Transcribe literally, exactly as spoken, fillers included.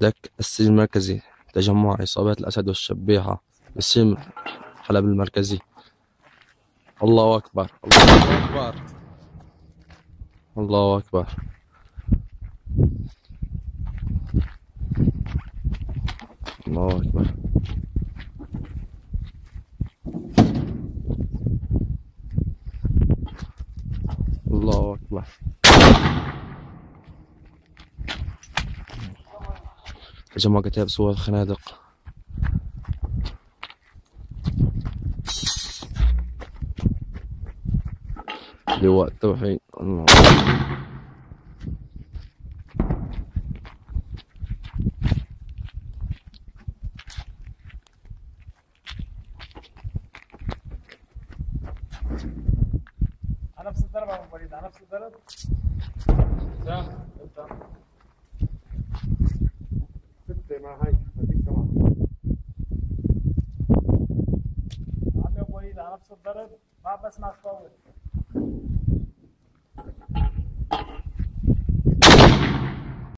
لك السجن المركزي، تجمع عصابات الأسد والشبيحة بالسجن حلب المركزي. الله أكبر، الله أكبر، الله أكبر. الله أكبر. الله أكبر. تجمع كتائب صور الخنادق. لواء التوحيد. الله. على نفس الضرب يا ابو وليد، على نفس الضرب. لا انت ستة مع هاي هذيك كمان. عم يا ابو وليد على نفس الضرب، ما بسمع صوت.